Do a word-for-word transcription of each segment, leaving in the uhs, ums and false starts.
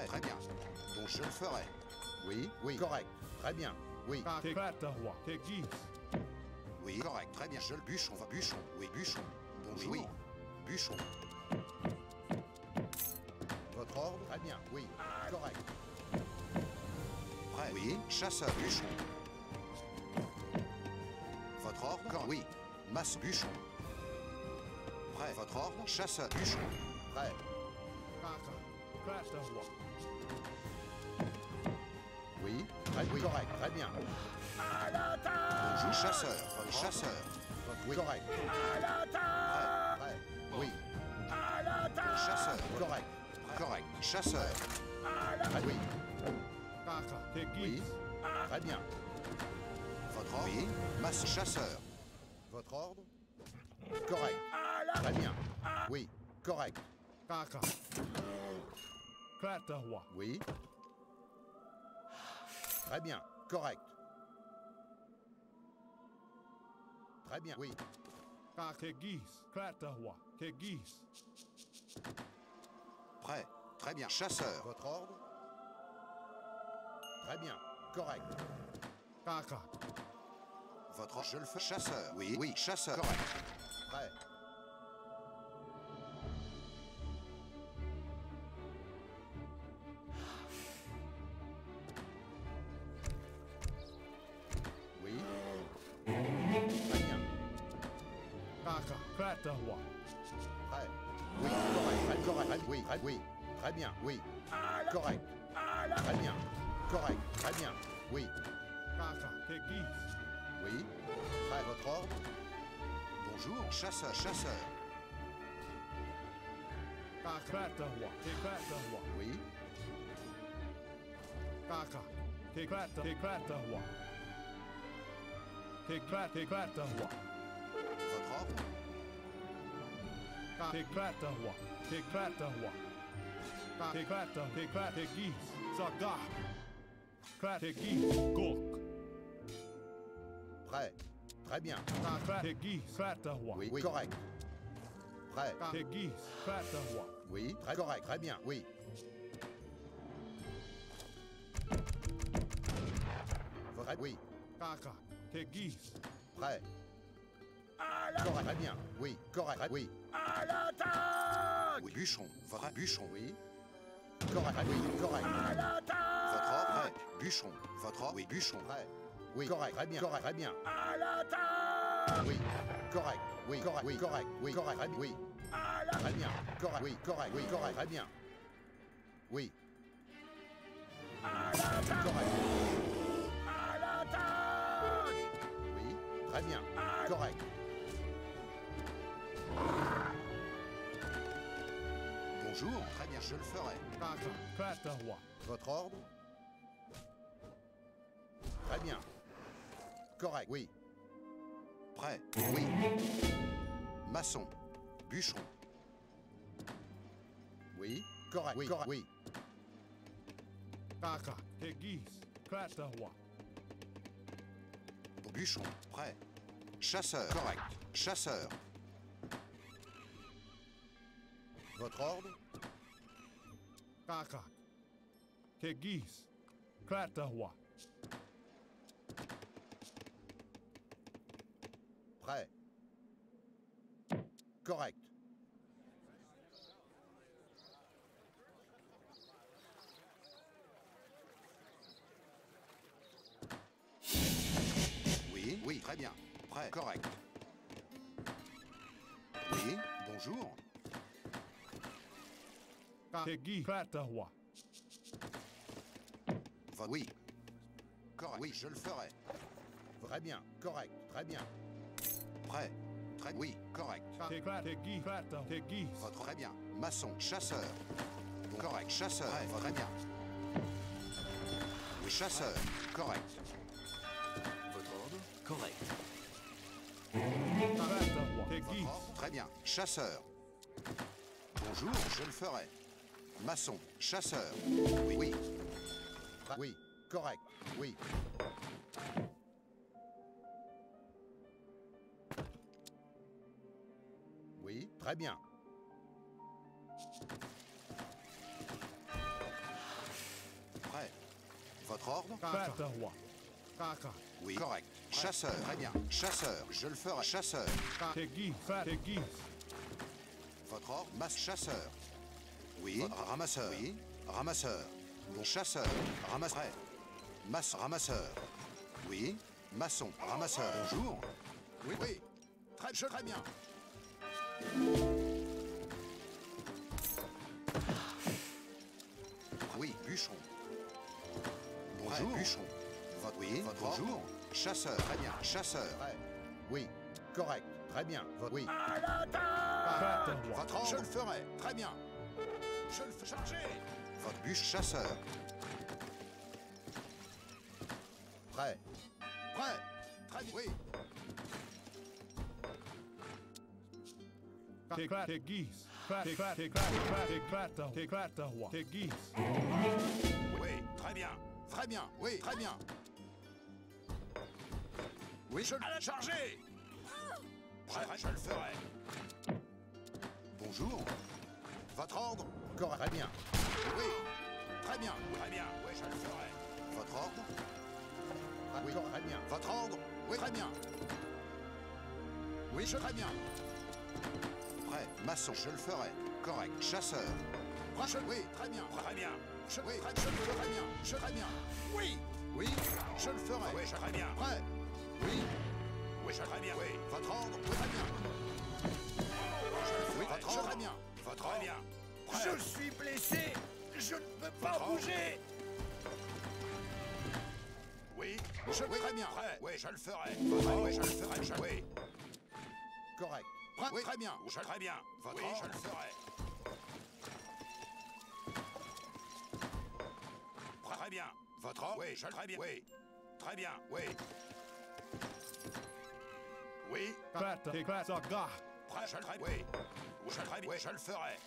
Prêt, très bien. Donc je le ferai. Oui, oui, correct. Très bien. Oui. Oui, correct, très bien. Je le bûcheron, va bûcheron. Oui, bûcheron. Bonjour. Oui. Bûcheron. Votre ordre, très bien. Oui, correct. Prêt. Oui, chasseur, bûcheron. Votre ordre, quand oui. Masse, bûcheron. Prêt. Votre ordre, chasseur, bûcheron. Prêt. Oui, très, oui, correct, très bien. Bonjour, chasseur, votre chasseur. Votre, oui, correct. Prêt, prêt, oui. Chasseur, correct, correct. Chasseur. Très, oui. Oui, très bien. Votre ordre, oui. Masse, chasseur. Votre ordre, correct. Très bien. Oui, correct. Oui. Très bien, correct. Très bien, oui. Prêt, très bien. Chasseur. Votre ordre. Très bien, correct. Votre ordre, je le fais. Chasseur. Oui, oui, chasseur. Correct. Prêt. Oui. Très bien. Prêt. Oui, correct, correct, correct, oui, très, oui. Très bien, oui. Correct. Très bien. Correct, très bien. Oui. Oui. Prêt, votre ordre. Bonjour, chasseur, chasseur. Oui. Votre ordre. Prêt. Très bien. Oui, oui, correct. Prêt. Oui, très correct, très bien, oui. Votre, oui. Prêt. Correct, très bien, oui, correct, oui. Oui, bûcheron, votre bûcheron, oui. Correct, oui, correct. Votre ordre, prêt. Bûcheron, votre ordre, oui, bûcheron, prêt. Oui, correct, très bien, correct, très bien. Oui, correct, oui, correct, oui, correct, oui, correct, très bien, oui. Très bien, correct, oui, correct, oui, correct, très bien. Oui. Correct. Oui, très bien, correct. Bonjour, très bien, je le ferai. Votre ordre. Très bien. Correct, oui. Prêt, oui. Maçon, bûcheron. Oui, correct, oui, correct, oui. Bûcheron, prêt. Chasseur, correct. Chasseur. Votre ordre. Prêt. Correct. Oui, oui, très bien. Prêt, correct. Oui, bonjour. Va- oui. Correct, oui, je le ferai. Très bien, correct, très bien. Prêt, très, oui, correct. Votre, très bien. Maçon, chasseur. Bon, correct, chasseur, prêt, très bien. Oui, chasseur, correct. Votre ordre, correct. Votre ordre, très bien. Chasseur. Bonjour, je le ferai. Maçon, chasseur. Oui, oui. Oui, correct, oui. Oui, très bien. Votre ordre? Faites un roi. Oui, correct. Chasseur, très bien. Chasseur, je le ferai. Chasseur. Tegui, faites Tegui. Votre ordre? Masse chasseur. Oui. Votre ramasseur. Oui. Ramasseur. Bon chasseur. Ramasseur. Masse ramasseur. Oui. Maçon. Ramasseur. Bonjour. Oui, oui. Très, très bien. Oui, bûcheron. Bonjour. Ouais, bûcheron. Votre, oui, votre bonjour. Chasseur. Très bien. Chasseur. Ouais. Oui. Correct. Très bien. Votre, oui. À l'attaque! Votre ordre. Je le ferai. Très bien. Je le fais charger. Votre bûche chasseur. Prêt. Prêt. Très bien. Oui. T'éclates, t'aiguises. T'éclates, t'éclates, t'éclates, t'éclates, roi. T'aiguises. Oui, très bien. Très bien. Oui, très bien. Oui, je à la charger. Prêt, je le ferai. Bonjour. Votre ordre? Correct. Très bien. Oui. Très bien. Très bien. Oui, je le ferai. Votre ordre? Ah, oui, très bien. Votre ordre? Oui, très bien. Oui, je très bien. Prêt. Maçon, je le ferai. Correct. Chasseur. Prêt, je... Oui, très bien. Très bien. Je... Oui, très... je le ferai très bien. Je très bien. Oui. Oui, je le ferai. Oui, je très bien. Prêt. Oui. Oui, je très bien. Oui. Votre ordre? Oui, très bien. Je le ferai. Oui, votre ordre? Très bien. Votre ordre? Bien. Prêt. Je suis blessé. Je ne peux pas bouger. Oui. Je... Oui, très bien. Prêt. Oui, je le ferai. Votre ordre? Oui, je le ferai. Je... Oui. Correct. Prêt. Oui, très bien. Je... Très bien. Votre oui, ordre? Je le ferai. Prêt. Très bien. Votre ordre? Oui, je... Très bien. Oui. Très bien. Oui. Oui. Éclate, éclate, ça gars. Prêt, je le ferai. Oui. Je le ferai. Oui, je le ferai.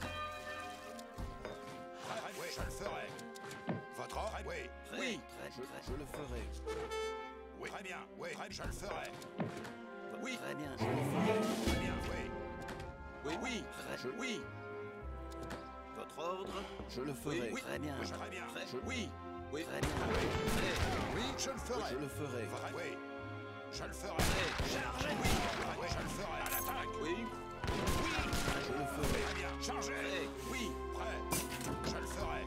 Prêt, oui, je le ferai. Votre ordre? Oui. Très, oui. Très, je, très. je le ferai. Oui, très bien. Oui, très, je le ferai. Oui. Très bien, je le ferai. Très bien, oui. Oui, oui. Très, je... Oui. Votre ordre? Je le ferai. Oui, très bien. Oui, très bien. Très, je... Oui. Oui. Très bien. Très. Oui, je le ferai. Oui, je le ferai. Votre... Oui. Je le ferai. Très. Chargez. Oui. Oui, je le ferai. À l'attaque. Oui. Oui. Je le ferai. Très bien. Chargez. Très. Oui. Prêt. Je le ferai.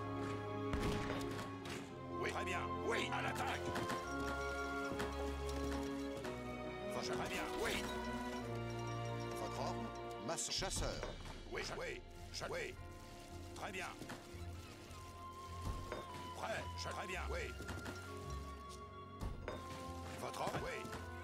Oui. Très bien. Oui. À l'attaque. Votre... Très bien. Oui. Votre ordre? Masse chasseur. Oui. Je... Oui. Je... Oui. Très bien. Prêt. Je... Très bien. Oui. Votre ordre? Oui.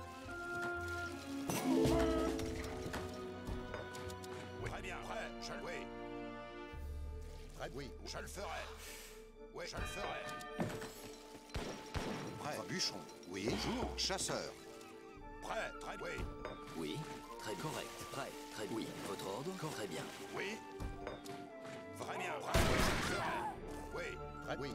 Oui. Très bien. Prêt. Je... Oui. Prêt. Oui. Je le ferai. Oui, je le ferai. Prêt. Bûcheron. Oui. Bonjour. Chasseur. Prêt. Très oui. Oui. Très correct. Prêt. Très oui. Votre ordre? Très bien. Oui. Très bien. Prêt. Oui, je le ferai. Oui. Très oui.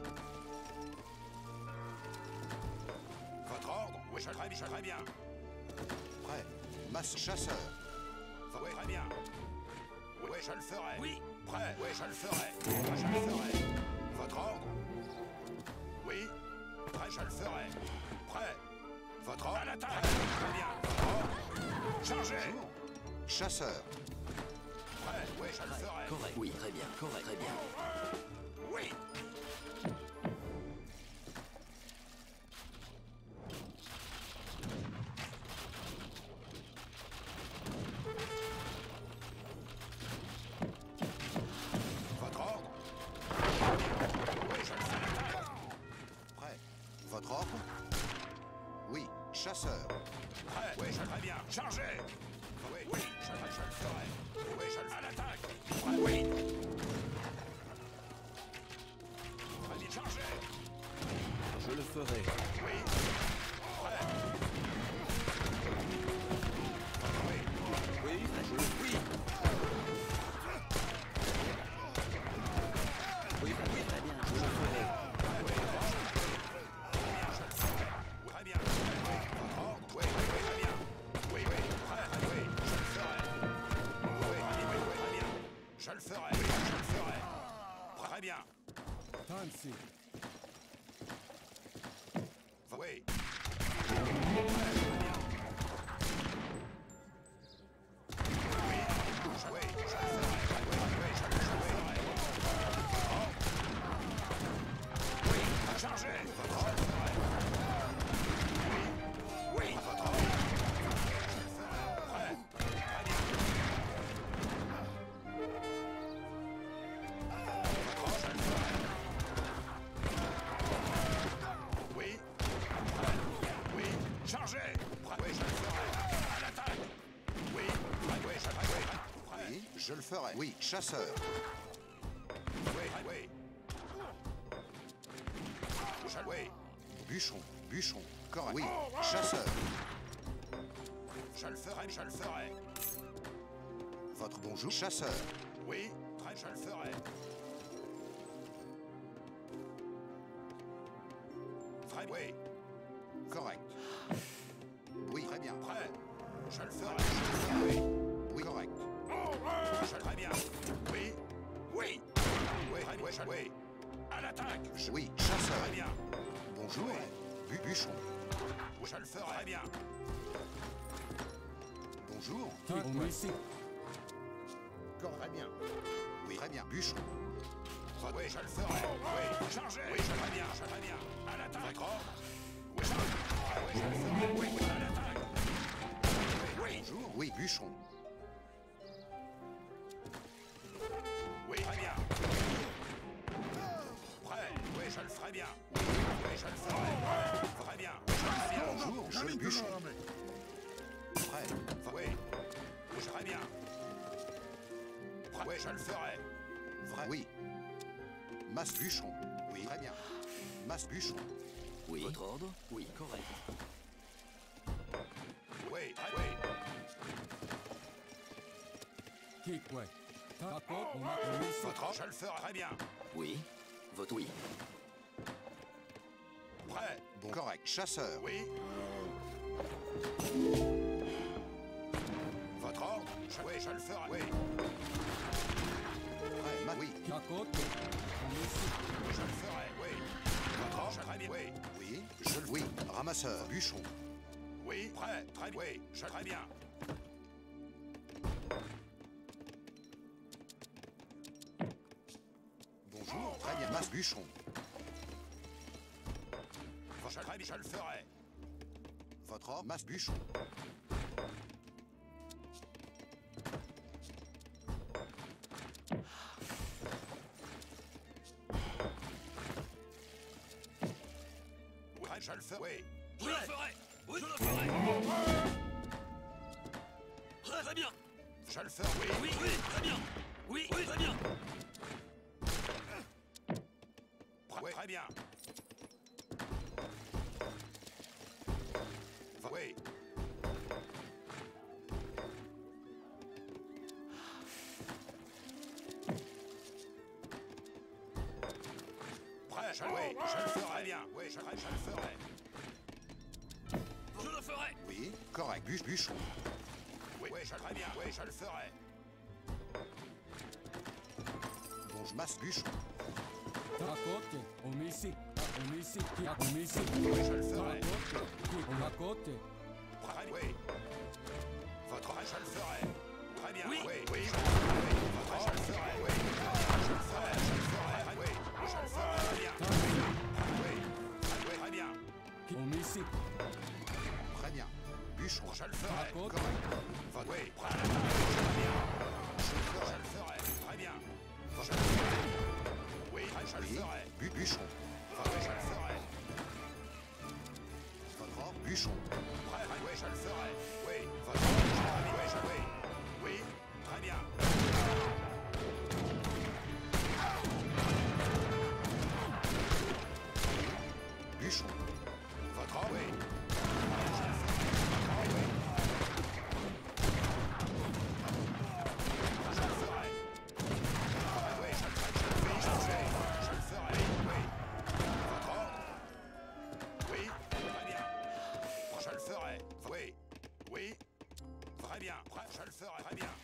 Votre ordre? Oui, je très bien. Très bien. Prêt. Masse chasseur. Oui, très bien. Oui, je le ferai. Oui. Prêt. Oui, je le ferai. Oui, je le ferai. Votre ordre? Oui. Prêt, je le ferai. Prêt. Votre ordre? À l'attaque. Très bien. Votre ordre? Chargez. Chasseur. Prêt. Oui, je le ferai. Correct. Oui, très bien. Correct. Très bien. Oui. Votre ordre? Oui, je le ferai. Prêt. Votre ordre? Oui. Chasseur. Prêt. Oui, je très bien. Chargez. Oui, oui, je, je le ferai. Oui, je le ferai. À l'attaque. Prêt. Oui. Très bien. Chargez. Je le ferai. Oui. Prêt. Oui. Oui, je le Oui. Oui, oui, très bien. Je le ferai. Très bien. Oui, oui, oui, très bien. Oui, oui, très, oui, je le ferai. Oui, oui, oui, oui, très bien. Je le ferai. Oui, je le ferai. Très bien. Tansi. je le ferai. Oui, chasseur. Oui, oui. Oui. Bûcheron, bûcheron. Correct. Oui, chasseur. Je le ferai, je le ferai. Votre bonjour, chasseur. Oui, très, je le ferai. Très, oui. Correct. Oui, très bien. Prêt. Je le ferai. Oui. Oui, correct. Je très bien. Oui. Oui. Oui, très, oui, je, oui. À l'attaque. Oui, chasseur. Très bien. Bonjour. Bu bûcheron. Je le ferai. Très bien. Bonjour. On ici. Très bien. Oui, très bien. Bûcheron. Oui, je le ferai. Oui, chargez. Oui, je très bien. Je très bien. À l'attaque. Oui, je... oui, je le ferai. Oui, oui, à l'attaque. Oui, bonjour. Oui, bûcheron. Oui, très bien. Prêt. Oui, je le ferai bien. Oui, je le ferai. Très bien. Très bien. Bonjour, je le bûcheron. Prêt. Oui. Oui, très bien. Oui, je le ferai. Vrai. Oui. Masse bûcheron. Oui, très bien. Masse bûcheron. Oui. Votre ordre? Oui, correct. Oui, oui. Kick, ouais. D'accord, on a on ici. Votre ordre, je le ferai. Très bien. Oui. Votre oui. Prêt. Bon, correct. Chasseur. Oui. Votre ordre? Je... Oui, je le ferai. Oui. Prêt, ma... Oui. D'accord, on ici. Je le ferai, oui. Votre ordre? Très bien. Oui. Oui. Je le... Oui. Ramasseur. Bûcheron. Oui. Prêt. Très bien. Oui. Je... Très bien. Bonjour. Très bien. Masse bûcheron. Je... Très bien. Je le ferai. Votre ordre? Masse bûcheron. Je le ferai. Oui. Je le ferai. Oui, je le ferai. Très, très bien. Je le ferai. Oui. Oui, oui, très bien. Oui, oui, très bien. Oui, très bien. Oui. Prêt, je, oui, je le ferai bien. Oui, je, je le ferai. Je le ferai. Oui, correct. Bûche, bûcheron. Oui, oui, je très bien. Oui, je le ferai. Bon, je masse bûcheron. D'accord, on ici. On ici. On ici. Oui, je le ferai. On a côté. Prêt, oui. Votre rêve, je le ferai. Très bien. Oui, oui, oui. Je le ferai. Votre rêve, je le ferai. Oui. Je le ferai, je le ferai. Oui, je le ferai. Très bien. Oui. Oui, très bien. On ici. Très bien. Bûcheron, je le ferai. D'accord. Correct. Votre, oui. Très bien. Je le ferai. Je le ferai. Très bien. Je le ferai. Oui, je le ferai. Bu bûcheron. Oui, je le ferai. Votre ordre, bûcheron. Prêt, oui, je le ferai. Oui, votre ordre, oui, je oui. Oui, très bien. Bûcheron. Votre ordre, oui. Je le ferai. Votre ordre, oui. Je le ferai. Oui, je le ferai. Je le ferai. Je le ferai. Oui. Votre ordre. Oui, très bien. Je le ferai. Oui. Oui. Très bien. Je le ferai. Très bien.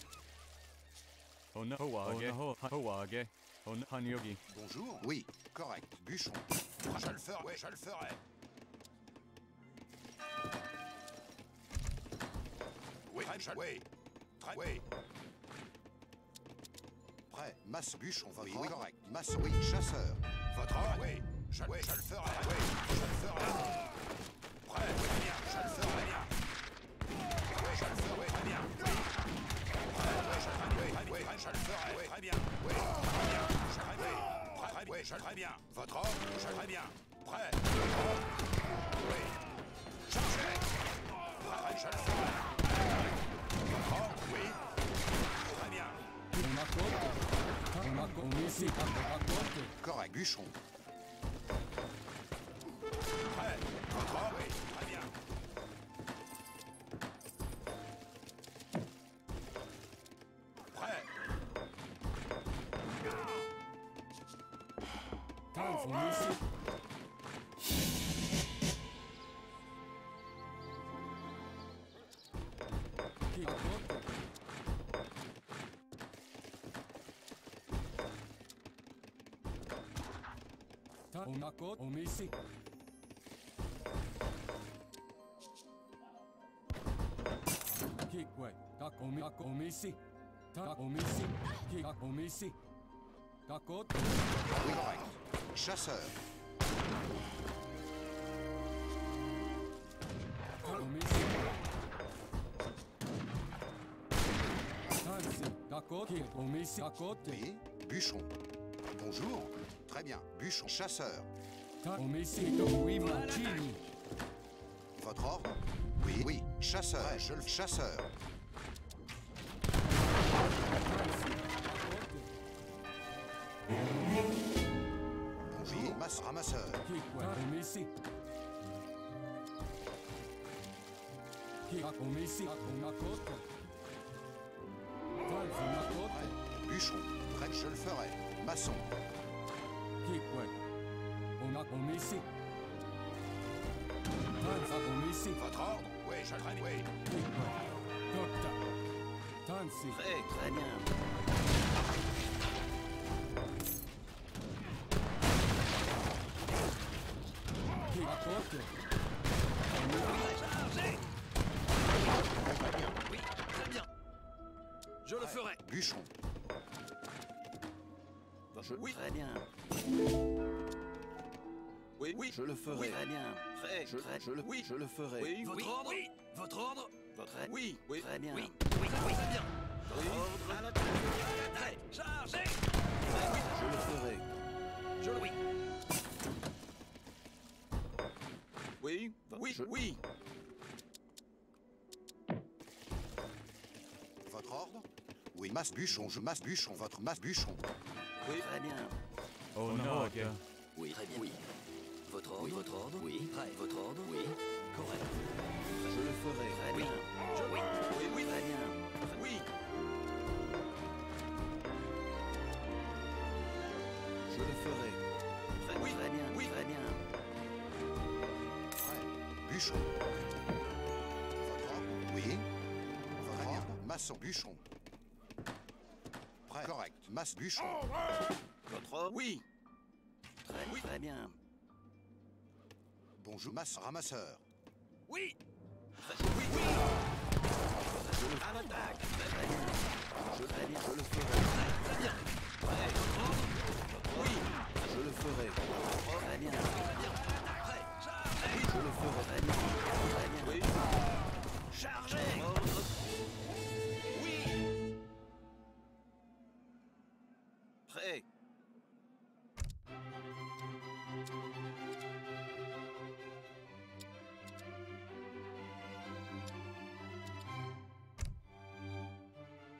On Hawage, Hawage, on Hanyogi. Bonjour. Oui, correct. Bûcheron. Je le ferai. Oui, je le ferai. Oui, je... oui. Très... Oui. Prêt. Masse bûcheron. Oui, oui, correct. Masse, oui. Chasseur. Votre ordre. Oui. Je... Oui, je le ferai. Oui, je le ferai. Prêt. Oui, très bien. Je le ferai bien. Oui, je le ferai. Oui, très bien. Oui. Prêt. Oui, je le ferai. Oui, oui, je le ferai. Oui, très bien. Oui, très bien. Je le ferai. Prêt. Prêt. Oui, je le ferai bien. Votre ordre. Je le ferai bien. Prêt. Votre ordre. Oui. Chargez. Prêt. Je le ferai. Votre ordre. Oui. Très bien. On a côté. On a côté. On ici. À côté. Correct. Bûcheron. Prêt. Votre ordre. Oui. Très bien. Prêt. Tanz, on ici. Qui à côté. Tanz, on a côté. On ici. Kick, ouais. Tac, on met, on met ici. Tac, on met ici. Kick, tac, on met ici. Tac, côté. Correct. Chasseur. Tac, on met ici. Tanz, ici. Tac, côté. Kick, on met ici. À côté. Oui. Bûcheron. Bonjour. Très bien. Bûcheron. Chasseur. Tac, on met ici. Oui, Martini. Votre ordre? Oui. Oui. Chasseur. Ouais, je le chasseur. Bonjour. Masse ramasseur. Kick, ouais. On met ici. Kick, tac, on met ici. Tac, on a côté. Tanz, on a côté. Bûcheron. Prêt. Je le ferai. Maçon. Kick, ouais. On a, on met ici. Tanz, tac, on met ici. Votre ordre. Oui, je traîne. Oui. Kick, ouais. Docteur. Tanz, ici. Prêt. Très bien. Kick, à côté. Chargez. Oui. Très bien. Je le ferai. Bûcheron. Je... Oui. Très bien. Oui, oui. Je le ferai. Oui. Très bien. Prêt. Je, Très... je le... Oui. Je le ferai. Oui. Votre oui. ordre. Oui. Votre ordre. Votre... Oui. Oui. Très bien. Oui. Oui. Oui. Très bien. Votre oui. ordre. À l'attaque. Prêt. Chargez. Très oui. Je le ferai. Je le... Oui. Oui. Oui. Je... Oui. Votre ordre? Oui. Masse bûcheron. Je masse bûcheron. Votre masse bûcheron. Oui. Très bien. Oh no, ok. Oui. Très bien. Oui. Votre ordre. Oui. Votre ordre. Oui. Prêt. Votre ordre. Oui. Correct. Je le ferai. Très oui. bien. Je... Oui. Oui. Oui. Très bien. Oui. Je le ferai. Très, oui. Très bien. Oui. Très bien. Prêt. Bûcheron. Votre ordre? Oui. Votre ordre? Maçon. Bûcheron. Prêt. Correct. Masse bûcheron. Votre ordre? Oui. Très, oui. Très bien. Bonjour. Masse ramasseur. Oui. Très, oui. Oui. Je le ferai. À l'attaque. Très bien. Je, très bien. Je le ferai. Très, très bien. Prêt. Votre ordre? Oui. Je le ferai. Très bien. Très bien. Prêt. Chargez. Oui. Je le ferai. Très bien. Très bien. Oui. Chargez. Ordre. Oui. Prêt.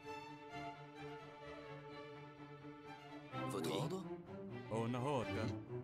Votre Oui. ordre? Oh no, ok.